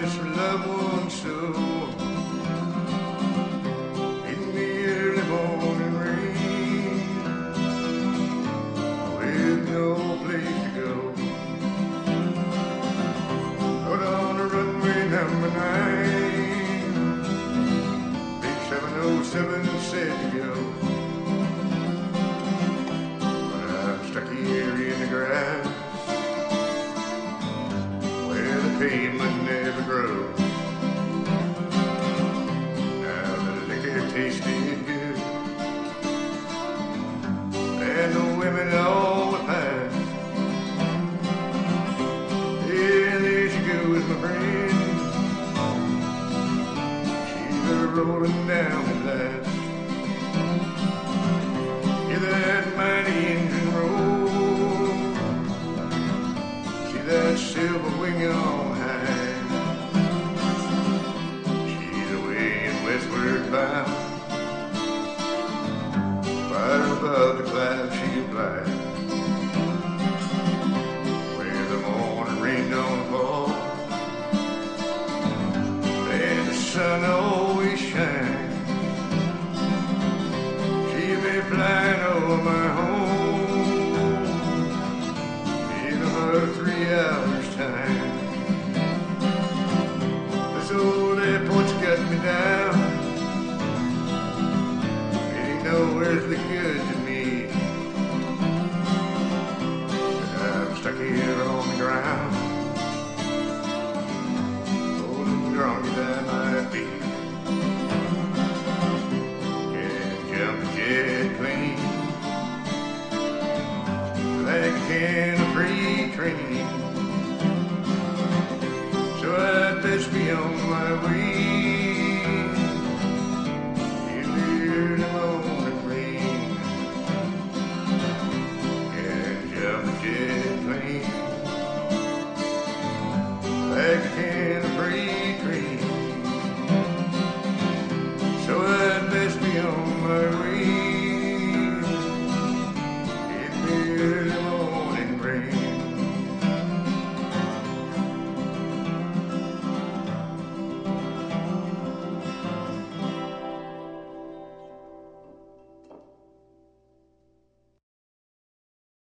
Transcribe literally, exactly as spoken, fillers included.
miss her loved ones so. In the early morning rain, with no place to go. Out on the runway number nine, big seven oh seven said to go. But I'm stuck here in the grass, pavement never grows. Now the liquor tasted good, and the women all were fine. Yeah, there she goes, my friend. She's a rolling down the last. Hear that mighty engine roll, see that silver wing on high. She's away in westward bound, far above the clouds she'll fly, where the morning rain don't fall and the sun always shines. She'll be flying over my home in about three hours time. This old airport's got me down, it ain't no earthly good to me. I'm stuck here on the ground, old and drunk as I might be. Can't jump a jet plane like a can of freight train, so I'd best be on my way.